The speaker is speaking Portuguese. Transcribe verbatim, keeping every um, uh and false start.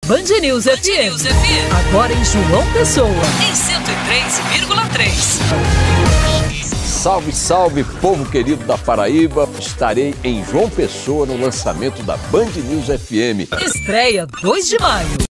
Band News F M. News F M. Agora em João Pessoa. Em cento e três vírgula três. Salve, salve, povo querido da Paraíba. Estarei em João Pessoa no lançamento da Band News F M. Estreia dois de maio.